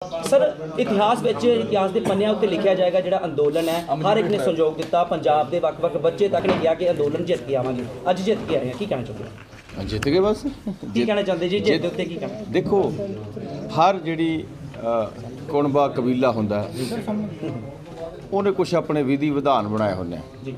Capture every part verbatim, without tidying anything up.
Sir इतिहास ਵਿੱਚ ਇਤਿਹਾਸ ਦੇ ਪੰਨਿਆਂ ਉੱਤੇ ਲਿਖਿਆ ਜਾਏਗਾ ਜਿਹੜਾ ਅੰਦੋਲਨ ਹੈ ਹਰ ਇੱਕ ਨੇ ਸੰਯੋਗ ਦਿੱਤਾ ਪੰਜਾਬ ਦੇ ਵੱਖ-ਵੱਖ ਬੱਚੇ ਤੱਕ ਨੇ ਕਿਹਾ ਕਿ ਅੰਦੋਲਨ ਜਿੱਤ ਕੇ ਆਵਾਂਗੇ ਅੱਜ ਜਿੱਤ ਕੇ ਆਏ ਹਾਂ ਕੀ ਕਹਿਣਾ ਚਾਹੁੰਦੇ ਹੋ ਜਿੱਤ ਗਏ ਬਸ ਕੀ ਕਹਿਣਾ ਚਾਹੁੰਦੇ ਜੀ ਜਿੱਤ ਦੇ ਉੱਤੇ ਕੀ ਕਹਿਣਾ ਦੇਖੋ ਹਰ ਜਿਹੜੀ ਕੁਣਬਾ ਕਬੀਲਾ ਹੁੰਦਾ ਉਹਨੇ ਕੁਝ ਆਪਣੇ ਵਿਧੀ ਵਿਧਾਨ ਬਣਾਏ ਹੁੰਦੇ ਆ ਜੀ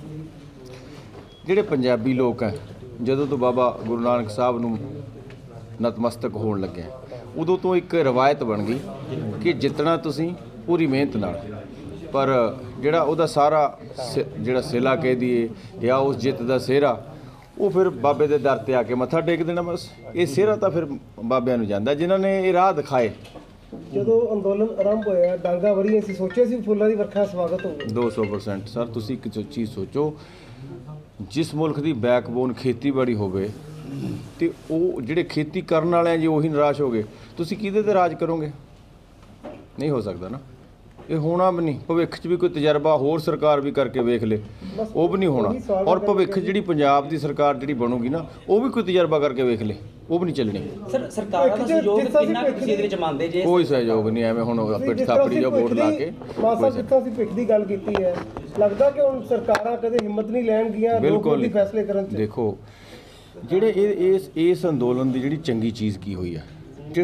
ਜਿਹੜੇ ਪੰਜਾਬੀ ਲੋਕ ਹੈ ਜਦੋਂ ਤੋਂ ਬਾਬਾ ਗੁਰੂ ਨਾਨਕ ਸਾਹਿਬ ਨੂੰ ਨਤਮਸਤਕ ਹੋਣ ਲੱਗੇ ਉਦੋਂ ਤੋਂ ਇੱਕ ਰਵਾਇਤ ਬਣ ਗਈ ਕਿ ਜਿੱਤਣਾ ਤੁਸੀਂ ਪੂਰੀ ਮਿਹਨਤ ਨਾਲ ਪਰ ਜਿਹੜਾ ਉਹਦਾ ਸਾਰਾ ਜਿਹੜਾ ਸਿਲਾ ਕਹਿ ਦਈਏ ਜਾਂ ਉਸ ਜਿੱਤ ਦਾ ਸਿਹਰਾ ਉਹ ਫਿਰ ਬਾਬੇ ਦੇ ਦਰ ਤੇ ਆ ਕੇ ਮੱਥਾ ਟੇਕ ਦੇਣਾ ਬਸ ਇਹ ਸਿਹਰਾ ਤਾਂ ਫਿਰ ਬਾਬਿਆਂ ਨੂੰ ਜਾਂਦਾ ਜਿਨ੍ਹਾਂ ਨੇ ਇਹ ਰਾਹ ਦਿਖਾਏ। ਜਦੋਂ ਅੰਦੋਲਨ ਆਰੰਭ ਹੋਇਆ ਡਾਂਗਾ ਵਰੀ ਅਸੀਂ ਸੋਚਿਆ ਸੀ ਫੁੱਲਾਂ ਦੀ ਵਰਖਾ ਸਵਾਗਤ ਹੋਊ ਦੋ ਸੌ ਪਰਸੈਂਟ ਸਰ ਤੁਸੀਂ ਇੱਕ ਚੀਜ਼ ਸੋਚੋ ਜਿਸ ਮੁਲਕ ਦੀ ਬੈਕਬੋਨ ਖੇਤੀਬਾੜੀ ਹੋਵੇ ਤੇ ਉਹ ਜਿਹੜੇ ਖੇਤੀ ਕਰਨ ਵਾਲੇ ਆ ਜੀ ਉਹੀ ਨਿਰਾਸ਼ ਹੋ ਗਏ ਤੁਸੀਂ ਕਿਹਦੇ ਤੇ ਰਾਜ ਕਰੋਗੇ ਨਹੀਂ ਹੋ ਸਕਦਾ ਨਾ ਇਹ ਹੋਣਾ ਵੀ ਨਹੀਂ ਭਵਿੱਖ 'ਚ ਵੀ ਕੋਈ ਤਜਰਬਾ ਹੋਰ ਸਰਕਾਰ ਵੀ ਕਰਕੇ ਵੇਖ ਲੇ ਉਹ ਵੀ ਨਹੀਂ ਹੋਣਾ ਔਰ ਭਵਿੱਖ ਜਿਹੜੀ ਪੰਜਾਬ ਦੀ ਸਰਕਾਰ ਜਿਹੜੀ ਬਣੂਗੀ ਨਾ ਉਹ ਵੀ ਕੋਈ ਤਜਰਬਾ ਕਰਕੇ ਵੇਖ ਲੇ ਉਹ ਵੀ ਨਹੀਂ ਚੱਲਣੀ। ਸਰ ਸਰਕਾਰਾਂ ਦਾ ਸਹਿਯੋਗ ਕਿੰਨਾ ਤੁਸੀਂ ਇਹਦੇ ਵਿੱਚ ਮੰਨਦੇ ਜੇ ਕੋਈ ਸਹਿਯੋਗ ਨਹੀਂ ਐਵੇਂ ਹੁਣ ਪਿੱਠ ਥਾਪੜੀ ਜਾਂ ਵੋਟ ਲਾ ਕੇ ਮਾਸਾ ਜਿੱਥੋਂ ਅਸੀਂ ਪਿੱਠ ਦੀ ਗੱਲ ਕੀਤੀ ਹੈ ਲੱਗਦਾ ਕਿ ਹੁਣ ਸਰਕਾਰਾਂ ਕਦੇ ਹਿੰਮਤ ਨਹੀਂ ਲੈਣਗੀਆਂ ਲੋਕਾਂ ਦੀ ਫੈਸਲੇ ਕਰਨ 'ਚ। ਦੇਖੋ ਜਿਹੜੇ ਇਹ ਇਸ ਇਸ ਅੰਦੋਲਨ ਦੀ ਜਿਹੜੀ ਚੰਗੀ ਚੀਜ਼ ਕੀ ਹੋਈ ਹੈ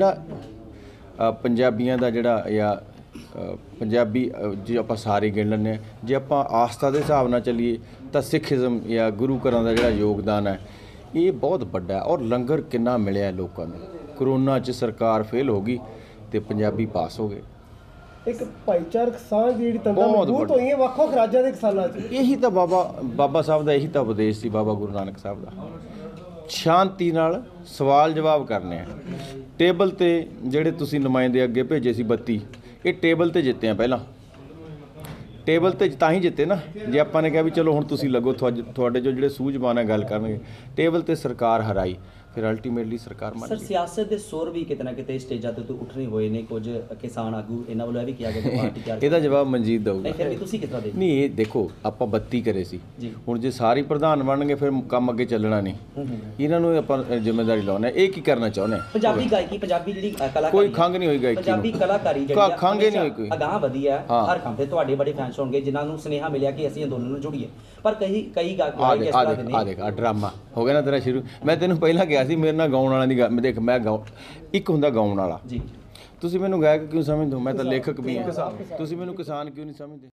ਜਿਹੜਾ ਪੰਜਾਬੀਆਂ ਦਾ ਜਿਹੜਾ ਜਾਂ ਪੰਜਾਬੀ ਜੇ ਆਪਾਂ ਸਾਰੇ ਗਿਣ ਲੈਂਦੇ ਹਾਂ ਜੇ ਆਪਾਂ ਆਸਥਾ ਦੇ ਹਿਸਾਬ ਨਾਲ ਚੱਲੀਏ ਤਾਂ ਸਿੱਖੀਜ਼ਮ ਜਾਂ ਗੁਰੂ ਘਰਾਂ ਦਾ ਜਿਹੜਾ ਯੋਗਦਾਨ ਹੈ ਇਹ ਬਹੁਤ ਵੱਡਾ ਹੈ ਔਰ ਲੰਗਰ ਕਿੰਨਾ ਮਿਲਿਆ ਲੋਕਾਂ ਨੂੰ। ਕਰੋਨਾ 'ਚ ਸਰਕਾਰ ਫੇਲ ਹੋ ਗਈ ਅਤੇ ਪੰਜਾਬੀ ਪਾਸ ਹੋ ਗਏ। ਇੱਕ ਭਾਈਚਾਰਕ ਸਾਂਝ ਦੀ ਜਿਹੜੀ ਤੰਦਾਂ ਮਜ਼ਬੂਤ ਹੋਈ ਹੈ ਵੱਖ-ਵੱਖ ਰਾਜਾਂ ਦੇ ਕਿਸਾਨਾਂ 'ਚ ਇਹੀ ਤਾਂ ਬਾਬਾ ਬਾਬਾ ਸਾਹਿਬ ਦਾ ਇਹੀ ਤਾਂ ਉਪਦੇਸ਼ ਸੀ ਬਾਬਾ ਗੁਰੂ ਨਾਨਕ ਸਾਹਿਬ ਦਾ ਸ਼ਾਂਤੀ ਨਾਲ ਸਵਾਲ ਜਵਾਬ ਕਰਨੇ ਆ। ਟੇਬਲ 'ਤੇ ਜਿਹੜੇ ਤੁਸੀਂ ਨੁਮਾਇੰਦੇ ਅੱਗੇ ਭੇਜੇ ਸੀ ਬੱਤੀ ਇਹ ਟੇਬਲ 'ਤੇ ਜਿੱਤੇ ਆ ਪਹਿਲਾਂ ਟੇਬਲ 'ਤੇ ਤਾਂ ਹੀ ਜਿੱਤੇ ਨਾ ਜੇ ਆਪਾਂ ਨੇ ਕਿਹਾ ਵੀ ਚਲੋ ਹੁਣ ਤੁਸੀਂ ਲੱਗੋ ਤੁਹਾਡੇ ਜੋ ਜਿਹੜੇ ਸੂਝਵਾਨ ਹੈ ਗੱਲ ਕਰਨਗੇ ਟੇਬਲ 'ਤੇ ਸਰਕਾਰ ਹਰਾਈ ਫਿਰ ਅਲਟੀਮੇਟਲੀ ਸਰਕਾਰ ਮੰਨ ਸਰ ਸਿਆਸਤ ਦੇ ਸੁਰ ਵੀ ਕਿਤੇ ਨਾ ਕਿਤੇ ਸਟੇਜਾਂ ਤੇ ਉੱਠਣੇ ਹੋਏ ਨੇ ਕੁਝ ਕਿਸਾਨ ਆਗੂ ਇਹਨਾਂ ਵੱਲੋਂ ਇਹ ਵੀ ਕਿਹਾ ਗਿਆ ਕਿ ਪਾਰਟੀ ਤਿਆਰ ਇਹਦਾ ਜਵਾਬ ਮਨਜੀਤ ਦਊਗਾ। ਫਿਰ ਵੀ ਤੁਸੀਂ ਕਿਸ ਤਰ੍ਹਾਂ ਦੇ ਨਹੀਂ ਇਹ ਦੇਖੋ ਆਪਾਂ ਬੱਤੀ ਕਰੇ ਸੀ ਹੁਣ ਜੇ ਸਾਰੀ ਪ੍ਰਧਾਨ ਬਣਨਗੇ ਫਿਰ ਕੰਮ ਅੱਗੇ ਚੱਲਣਾ ਨਹੀਂ ਇਹਨਾਂ ਨੂੰ ਆਪਾਂ ਜ਼ਿੰਮੇਵਾਰੀ ਲਾਉਣਾ ਇਹ ਕੀ ਕਰਨਾ ਚਾਹੁੰਦੇ ਪੰਜਾਬੀ ਗਾਇਕੀ ਪੰਜਾਬੀ ਜਿਹੜੀ ਕਲਾਕਾਰੀ ਕੋਈ ਖੰਗ ਨਹੀਂ ਹੋਈ ਗਾਇਕੀ ਪੰਜਾਬੀ ਕਲਾਕਾਰੀ ਜਿਹੜੀ ਖੰਗ ਨਹੀਂ ਹੋਈ ਕੋਈ ਅਗਾਂਹ ਵਧੀ ਹੈ ਹਰ ਕੰਮ ਤੇ ਤੁਹਾਡੇ ਬੜੇ ਫੈਨਸ ਹੋਣਗੇ ਜਿਨ੍ਹਾਂ ਨੂੰ ਸੁਨੇਹਾ ਮਿਲਿਆ ਕਿ ਅਸੀਂ ਅੰਦੋਲਨ ਨੂੰ ਜੁੜੀਏ ਪਰ ਕਈ ਕਈ ਗਾਇਕ ਇਸ ਤਰ੍ਹਾਂ ਦੇ ਨੇ। ਆ ਦੇਖ ਆ ਡਰਾਮਾ ਹੋ ਗਿਆ ਨਾ ਤੇਰਾ ਸ਼ੁਰੂ ਮੈਂ ਤੈਨੂੰ ਪਹਿਲਾਂ ਕਿਹਾ ਸੀ ਮੇਰੇ ਨਾਲ ਗਾਉਣ ਵਾਲਿਆਂ ਦੀ ਗੱਲ ਦੇਖ ਮੈਂ ਗਾਉ ਇੱਕ ਹੁੰਦਾ ਗਾਉਣ ਵਾਲਾ ਜੀ ਤੁਸੀਂ ਮੈਨੂੰ ਗਾਇਕ ਕਿਉਂ ਸਮਝਦੇ ਹੋ ਮੈਂ ਤਾਂ ਲੇਖਕ ਵੀ ਹਾਂ ਤੁਸੀਂ ਮੈਨੂੰ ਕਿਸਾਨ ਕਿਉਂ ਨਹੀਂ ਸਮਝਦੇ।